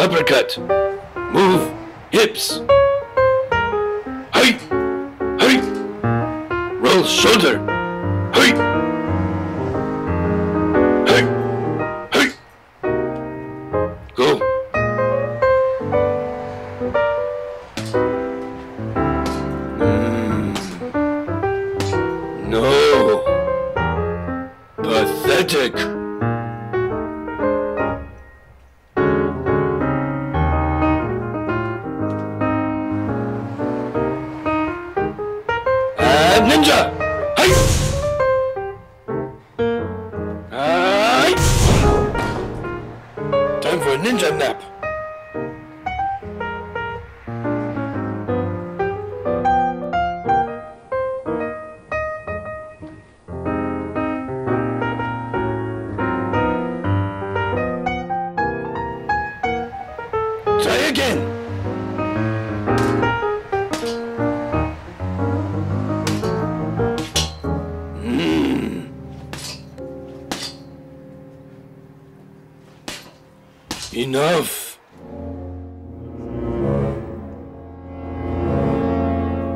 Uppercut. Move hips. Hey, hey. Roll shoulder. Hey, hey, hey. Go. No. Pathetic. Ninja! Hey! Hey! Time for a ninja nap. Try again. Enough.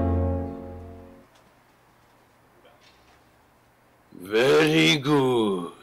Very good.